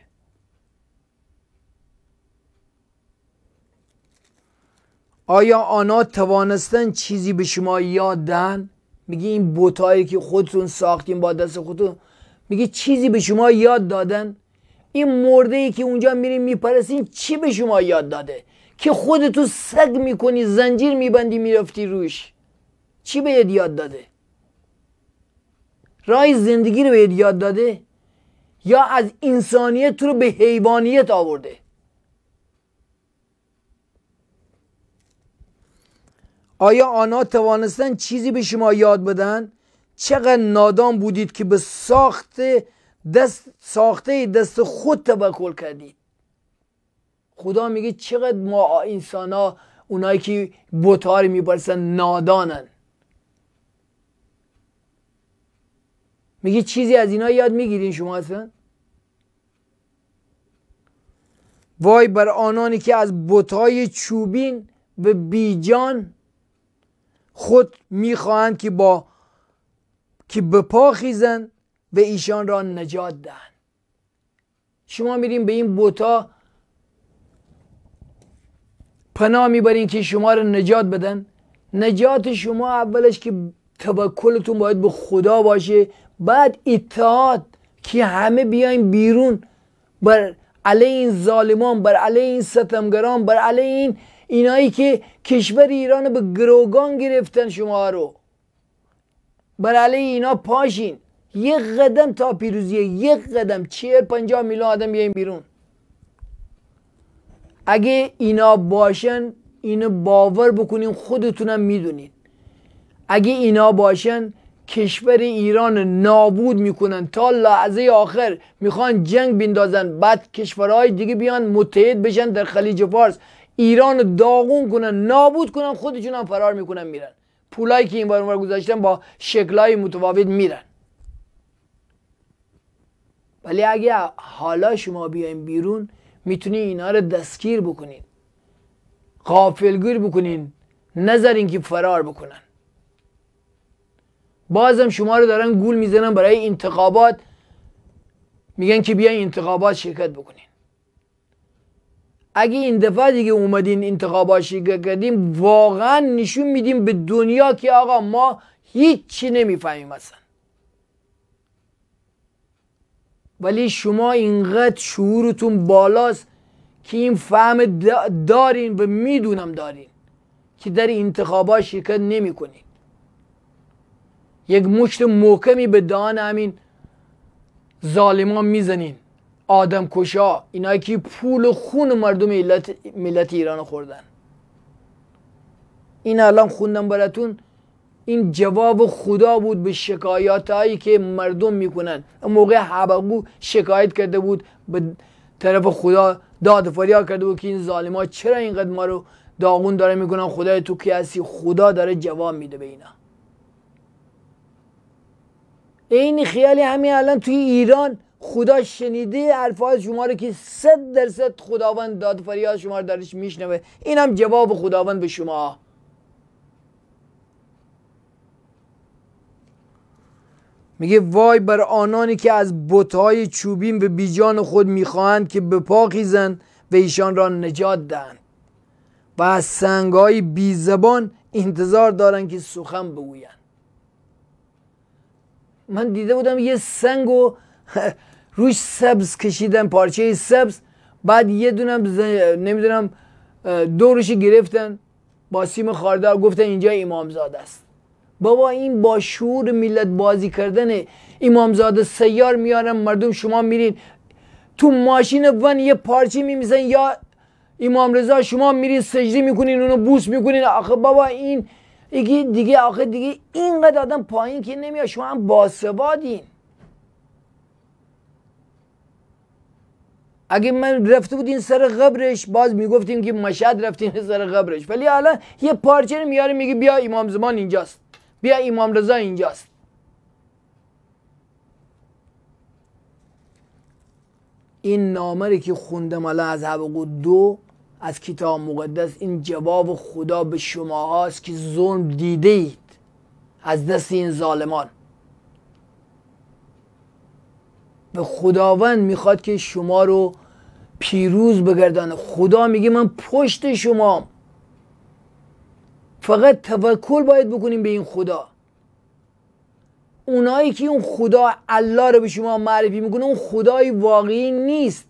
آیا آنها توانستن چیزی به شما یاد دهن؟ میگه این بتایی که خودتون ساختین با دست خودتون، میگه چیزی به شما یاد دادن؟ این مرده ای که اونجا میرین میپرستین چی به شما یاد داده که خودتو سگ میکنی، زنجیر میبندی میرفتی روش؟ چی بهت یاد داده؟ راه زندگی رو بهت یاد داده یا از انسانیت تو رو به حیوانیت آورده؟ آیا آنها توانستن چیزی به شما یاد بدن؟ چقدر نادان بودید که به ساخته دست خود توکل کردید. خدا میگه چقدر ما انسان ها، اونایی که بت‌ها رو میپرستن، نادانن. میگه چیزی از اینا یاد میگیرین شما اصلا؟ وای بر آنانی که از بت‌های چوبین و بیجان خود میخواهند که به پا خیزن و ایشان را نجات دهند. شما میرین به این بت‌ها پناه میبرین که شما را نجات بدن. نجات شما اولش که توکلتون باید به خدا باشه، بعد اطاعت، که همه بیاین بیرون بر علیه این ظالمان، بر علیه این ستمگران، بر علیه اینایی که کشور ایران به گروگان گرفتن شما رو، بر علیه اینا پاشین. یک قدم تا پیروزیه، یک قدم. 40-50 میلیون آدم بیاین بیرون. اگه اینا باشن، اینو باور بکنین، خودتونم میدونین، اگه اینا باشن کشور ایران نابود میکنن تا لحظه آخر، میخوان جنگ بندازن، بعد کشورهای دیگه بیان متحد بشن در خلیج فارس ایران داغون کنن، نابود کنن، خودشون هم فرار میکنن میرن. پولایی که این بار اونور گذاشتن با شکلهای متفاوت میرن. ولی اگه حالا شما بیاین بیرون میتونی اینا رو دستگیر بکنین، غافلگیر بکنین، نذارین که فرار بکنن. بازم شما رو دارن گول میزنن برای انتخابات، میگن که بیاین انتخابات شرکت بکنین. اگه این دفعه دیگه اومدین انتخابات شرکت کردیم، واقعا نشون میدیم به دنیا که آقا ما هیچی نمیفهمیم اصلا. ولی شما اینقدر شعورتون بالاست که این فهم دارین و میدونم دارین که در انتخابات شرکت نمی کنین. یک مشت محکمی به دهان همین ظالمان میزنین، آدم کشا، اینایی که پول و خون مردم ملت ایران خوردن. این الان خوندم براتون، این جواب خدا بود به شکایات هایی که مردم میکنن. اون موقع حبقوق شکایت کرده بود به طرف خدا، داد فریاد کرده بود که این ظالما چرا اینقدر ما رو داغون داره میکنن، خدای تو کی هستی؟ خدا داره جواب میده به اینا. این خیالی همین الان توی ایران خدا شنیده حرفای شما رو که 100% خداوند داد فریاد شما رو درش میشنوه. این هم جواب خداوند به شما. میگه وای بر آنانی که از بت‌های چوبین و بیجان خود میخواهند که به پا خیزند و ایشان را نجات دهند و از سنگ‌های بی زبان انتظار دارند که سخن بگویند. من دیده بودم یه سنگو روش سبز کشیدن، پارچه سبز، بعد یه دونم نمیدونم دورش گرفتن با سیم خاردار، گفتن اینجا امامزاده است. بابا این با شعور ملت بازی کردنه. امامزاده سیار میارن، مردم شما میرین تو ماشین ون یه پارچه میمیزن یا امام رضا، شما میرین سجده میکنین، اونو بوس میکنین. آخه بابا این دیگه آخه دیگه اینقدر آدم پایین که نمیاد. شما هم باسوادین. اگه من رفته بودین سر قبرش باز میگفتیم که مشهد رفتین سر قبرش، ولی الان یه پارچه میاره میگه بیا امام زمان اینجاست، بیا امام رضا اینجاست. این نامه که خوندم الان از حبقوق 2 از کتاب مقدس، این جواب خدا به شما هاست که ظلم دیده اید از دست این ظالمان. به خداوند میخواد که شما رو پیروز بگردانه. خدا میگه من پشت شما، فقط توکل باید بکنیم به این خدا. اونایی که اون خدا الله رو به شما معرفی میکنه اون خدای واقعی نیست.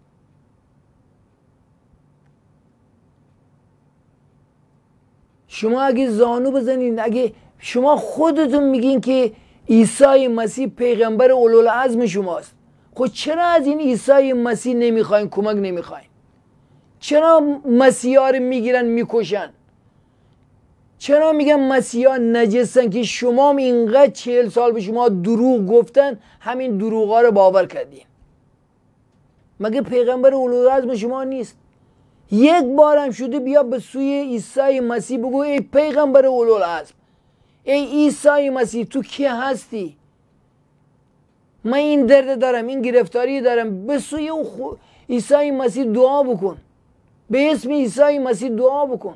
شما اگه زانو بزنین، اگه شما خودتون میگین که عیسی مسیح پیغمبر اولوالعزم شماست، خب چرا از این عیسی مسیح نمیخواین، کمک نمیخواین؟ چرا مسیحا رو میگیرن میکشن؟ چرا میگن مسیحا نجسن که شما اینقدر 40 سال به شما دروغ گفتن، همین دروغا رو باور کردین؟ مگه پیغمبر اولوالعزم شما نیست؟ یک بارم شده بیا به سوی عیسی مسیح بگو ای پیغمبر اولوالعزم، ای عیسی مسیح تو کی هستی؟ من این درد دارم، این گرفتاری دارم، به سوی عیسی مسیح دعا بکن، به اسم عیسی مسیح دعا بکن.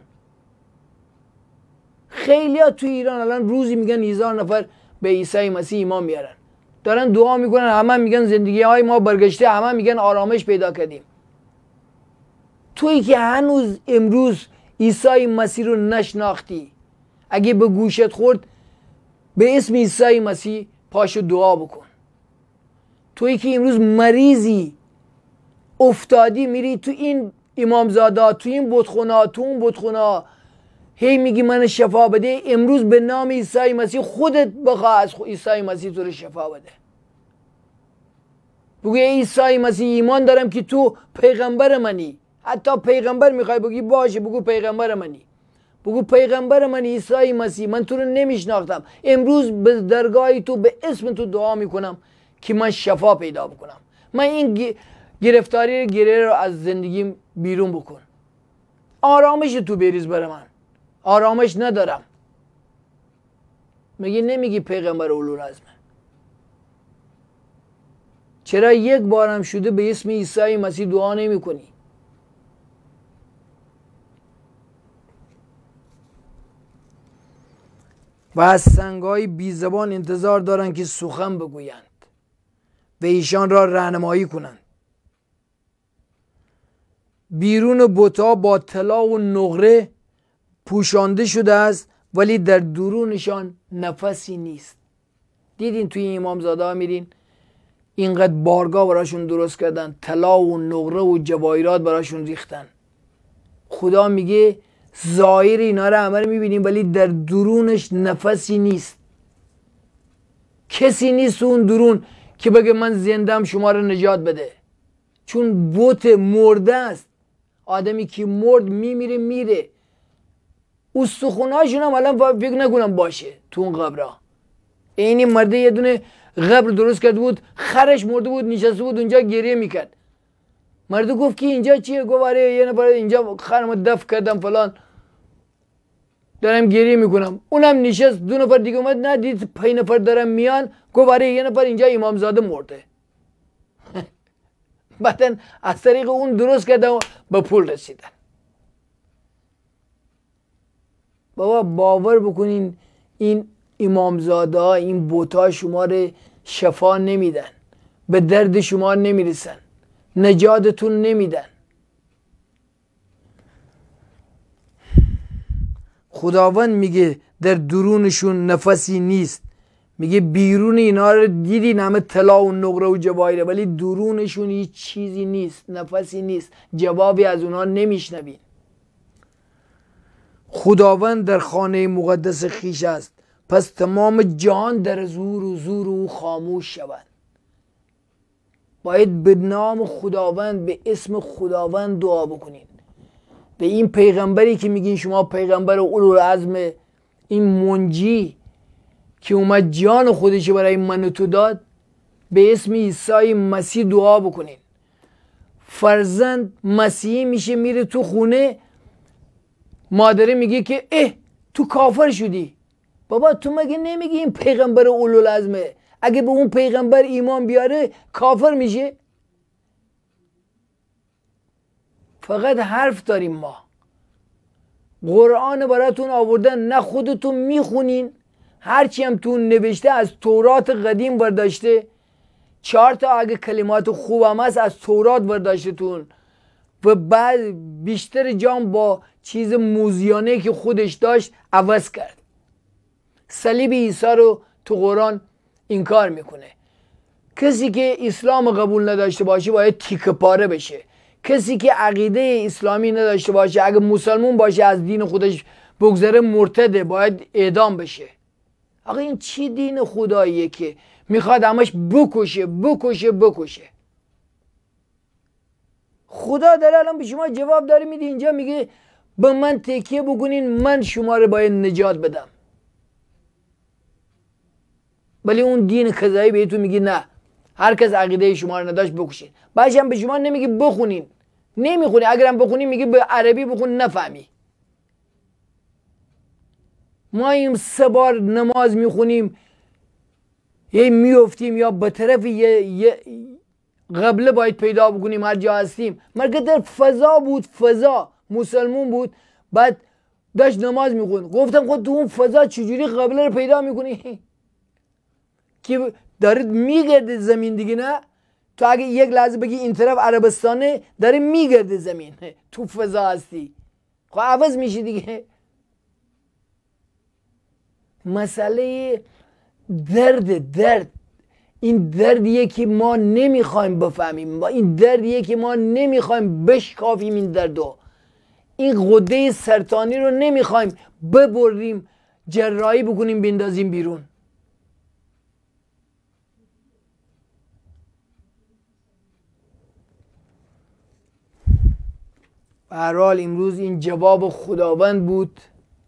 خیلی ها تو ایران الان روزی میگن 1000 نفر به عیسی مسیح ایمان میارن، دارن دعا میکنن، همه میگن زندگی های ما برگشته، همه میگن آرامش پیدا کردیم. تویی که هنوز امروز عیسی مسیح رو نشناختی، اگه به گوشت خورد به اسم عیسی مسیح پاشو دعا بکن. تویی که امروز مریضی، افتادی، میری تو این امامزاده، تو این بتخونا، تو اون بتخونا، هی میگی من شفا بده، امروز به نام عیسی مسیح خودت بخواه از عیسی مسیح تو رو شفا بده. بگو ای عیسی مسیح ایمان دارم که تو پیغمبر منی. حتی پیغمبر میخوای بگی باشه، بگو پیغمبر منی. بگو پیغمبر من عیسی مسیح، من تو رو نمیشناختم، امروز به درگاه تو به اسم تو دعا میکنم که من شفا پیدا بکنم، من این گرفتاری گره رو از زندگیم بیرون بکن، آرامش تو بریز برای من، آرامش ندارم. مگه نمیگی پیغمبر اولوالعزمه؟ چرا یک بارم شده به اسم عیسی مسیح دعا نمی کنی؟ و از سنگ‌های بی زبان انتظار دارند که سخن بگویند و ایشان را راهنمایی کنند. بیرون بت‌ها با طلا و نقره پوشانده شده است، ولی در درونشان نفسی نیست. دیدین توی امامزاده ها میرین اینقدر بارگاه براشون درست کردن، طلا و نقره و جواهرات براشون ریختن. خدا میگه ظاهر اینا رو همه رو میبینیم ولی در درونش نفسی نیست. کسی نیست اون درون که بگه من زندم شما رو نجات بده، چون بت مرده است. آدمی که مرد میمیره میره، استخونهاشون هم الان فکر نکنم باشه تو اون قبرها. اینی مرده یه دونه قبر درست کرده بود، خرش مرده بود نشسته بود اونجا گریه میکرد. مرده گفت که اینجا چیه؟ گفت آره یه نفر اینجا خرمو دفن کردم فلان، دارم گریه میکنم. اونم نشست، دو نفر دیگه اومد، نه دید 5 نفر دارم میان، گفت آره یه نفر اینجا امامزاده مرده. بعدن از طریق اون درست کردن و به پول رسیدن. بابا باور بکنین این امامزاده ها، این بوتا شما رو شفا نمیدن، به درد شما نمیرسن، نجاتتون نمیدن. خداوند میگه در درونشون نفسی نیست. میگه بیرون اینا رو دیدین همه طلا و نقره و جواهره، ولی درونشون هیچ چیزی نیست، نفسی نیست، جوابی از اونها نمیشنوین. خداوند در خانه مقدس خیش است، پس تمام جهان در زور او خاموش شود. باید به نام خداوند، به اسم خداوند دعا بکنین. به این پیغمبری که میگین شما پیغمبر اولوالعزم، این منجی که اومد جان خودش برای من و تو داد، به اسم عیسی مسیح دعا بکنین. فرزند مسیحی میشه، میره تو خونه، مادره میگه که تو کافر شدی. بابا تو مگه نمیگی این پیغمبر اولوالعزمه؟ اگه به اون پیغمبر ایمان بیاره کافر میشه؟ فقط حرف داریم ما. قرآن براتون آوردن، نه خودتون میخونین، هرچی هم تو نوشته از تورات قدیم برداشته. 4 تا اگه کلمات خوب هم هست از تورات برداشته تون، و بعد بیشتر جام با چیز موزیانه که خودش داشت عوض کرد. صلیب عیسی رو تو قرآن انکار میکنه. کسی که اسلام قبول نداشته باشه باید تیکه پاره بشه. کسی که عقیده اسلامی نداشته باشه، اگه مسلمون باشه از دین خودش بگذره مرتده، باید اعدام بشه. آقا این چی دین خداییه که میخواد همش بکشه؟ خدا داره الان به شما جواب داره میده، اینجا میگه به من تکیه بکنین، من شما رو باید نجات بدم. ولی اون دین خدایی بهتون میگه نه، هر کس عقیده شما رو نداشت بکشین. بعدش هم به شما نمیگه بخونین، نمیخونی. اگرم بخونی میگه به عربی بخون، نفهمی. ما این 3 بار نماز میخونیم، یه میفتیم یا به طرف یه قبله باید پیدا بکنیم هر جا هستیم. مرگه در فضا بود، فضا مسلمون بود، بعد داشت نماز میخون. گفتم خود تو اون فضا چجوری قبله رو پیدا میکنی؟ که داره میگرده زمین دیگه، نه؟ تو اگه یک لحظه بگی این طرف عربستانه، داره میگرده زمین، تو فضا هستی، خب عوض میشی دیگه. مسئله درد، این دردیه که ما نمیخوایم بفهمیم، این دردیه که ما نمیخوایم بشکافیم. این دردو، این غده سرطانی رو نمیخوایم ببریم، جراحی بکنیم، بندازیم بیرون. به هر حال امروز این جواب خداوند بود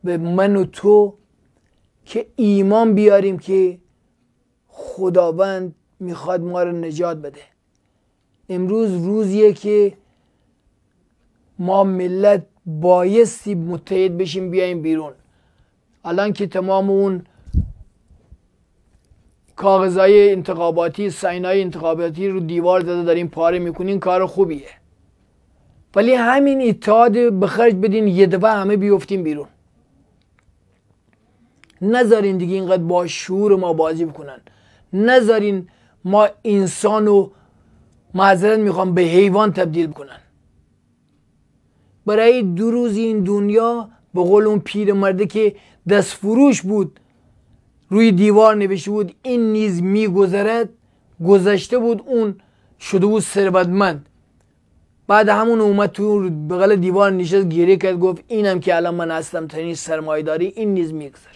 به من و تو که ایمان بیاریم که خداوند میخواد ما رو نجات بده. امروز روزیه که ما ملت بایستی متحد بشیم بیایم بیرون. الان که تمام اون کاغذهای انتخاباتی، ساینای انتخاباتی رو دیوار داده داریم پاره میکنین، کار خوبیه، ولی همین اتحاد به خرج بدین یه دفعه همه بیفتیم بیرون. نذارین دیگه اینقدر با شعور ما بازی بکنن. نذارین ما انسانو معذرت میخوام به حیوان تبدیل بکنن. برای 2 روز این دنیا به قول اون پیرمرده که دست فروش بود روی دیوار نوشته بود این نیز میگذرد، گذشته بود، اون شده بود ثروتمند. بعد همون اومد تو بغل دیوار نشست گریه کرد گفت اینم که الان من هستم ترین سرمایه‌داری، این نیز میگذرد.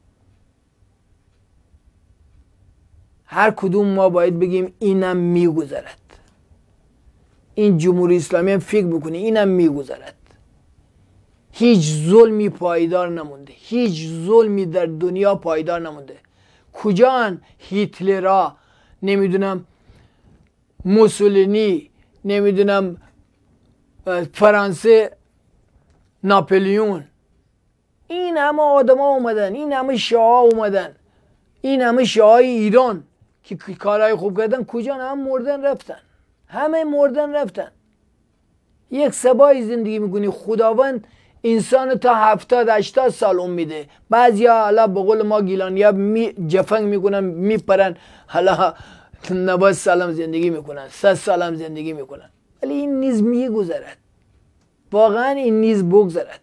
هر کدوم ما باید بگیم اینم میگذرد. این جمهوری اسلامی هم فکر بکنه اینم میگذرد. هیچ ظلمی پایدار نمونده، هیچ ظلمی در دنیا پایدار نمونده. کجان هیتلرها، نمیدونم موسولینی، نمیدونم فرانسه ناپلیون، این همه آدم ها اومدن، این همه شاه اومدن، این همه شاه ایران که کارهای خوب کردن، کجان؟ هم مردن رفتن، همه مردن رفتن. یک سبایی زندگی میکنی. خداوند انسان تا 70-80 سال عمر میده. بعضیا حالا به قول ما گیلانیا جفنگ میکنن میپرن، حالا 90 سالم زندگی میکنن، 100 سالم زندگی میکنن، ولی این نیز میگذرد. واقعا این نیز بگذرد.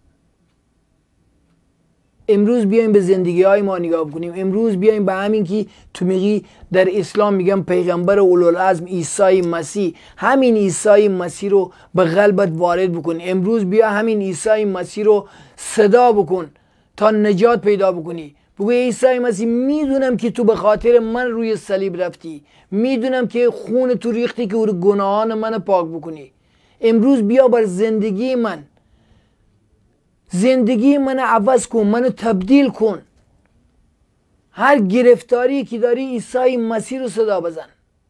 امروز بیایم به زندگی های ما نگاه بکنیم. امروز بیایم به همین که تو میگی در اسلام میگم پیغمبر اولوالعزم عیسی مسیح، همین عیسی مسیح رو به قلبت وارد بکن. امروز بیا همین عیسی مسیح رو صدا بکن تا نجات پیدا بکنی. بگو عیسی مسیح میدونم که تو به خاطر من روی صلیب رفتی، میدونم که خون تو ریختی که گناهان من پاک بکنی. امروز بیا بر زندگی من، زندگی من عوض کن، منو تبدیل کن. هر گرفتاری که داری عیسی مسیح رو صدا بزن.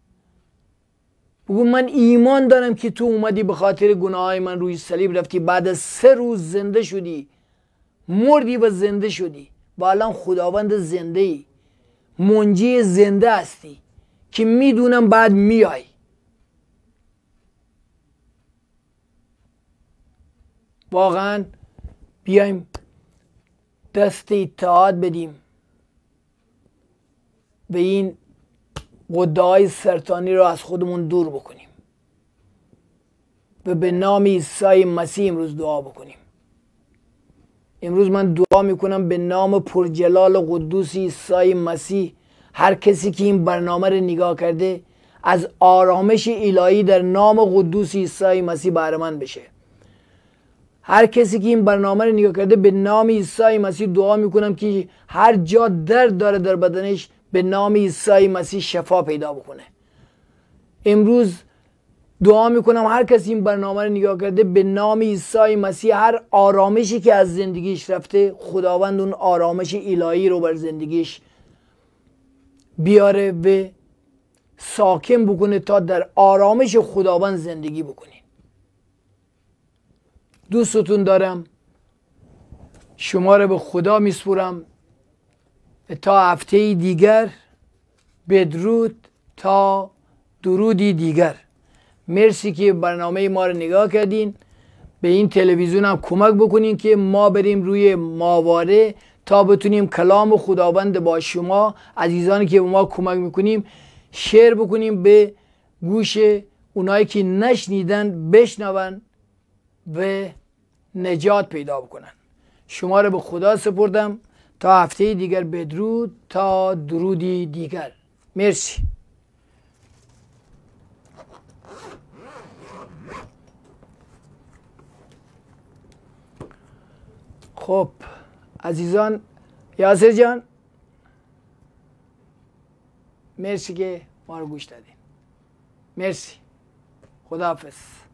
بگو من ایمان دارم که تو اومدی به خاطر گناهای من روی صلیب رفتی، بعد از 3 روز زنده شدی، مردی و زنده شدی و الان خداوند زنده ای، منجی زنده هستی که میدونم بعد میای. واقعا بیایم دست اتحاد بدیم و این غده‌های سرطانی رو از خودمون دور بکنیم و به نام عیسی مسیح امروز دعا بکنیم. امروز من دعا میکنم به نام پرجلال و قدوس عیسی مسیح، هر کسی که این برنامه رو نگاه کرده از آرامش الهی در نام قدوس عیسی مسیح بهره مند بشه. هر کسی که این برنامه رو نگاه کرده به نام عیسی مسیح دعا میکنم که هر جا درد داره در بدنش به نام عیسی مسیح شفا پیدا بکنه. امروز دعا میکنم هر کسی این برنامه رو نگاه کرده به نام عیسی مسیح هر آرامشی که از زندگیش رفته خداوند اون آرامش الهی رو بر زندگیش بیاره و ساکن بکنه تا در آرامش خداوند زندگی بکنی. دوستتون دارم، شما رو به خدا میسپرم. تا هفته دیگر بدرود تا درودی دیگر. مرسی که برنامه ما رو نگاه کردین. به این تلویزیون هم کمک بکنین که ما بریم روی ماهواره تا بتونیم کلام خداوند با شما عزیزانی که به ما کمک میکنیم شیر بکنیم به گوش اونایی که نشنیدن بشنون و نجات پیدا بکنن. شما رو به خدا سپردم. تا هفته دیگر بدرود تا درودی دیگر. مرسی. خب عزیزان، یاسر جان مرسی که ما رو گوش دادین. مرسی. خداحافظ.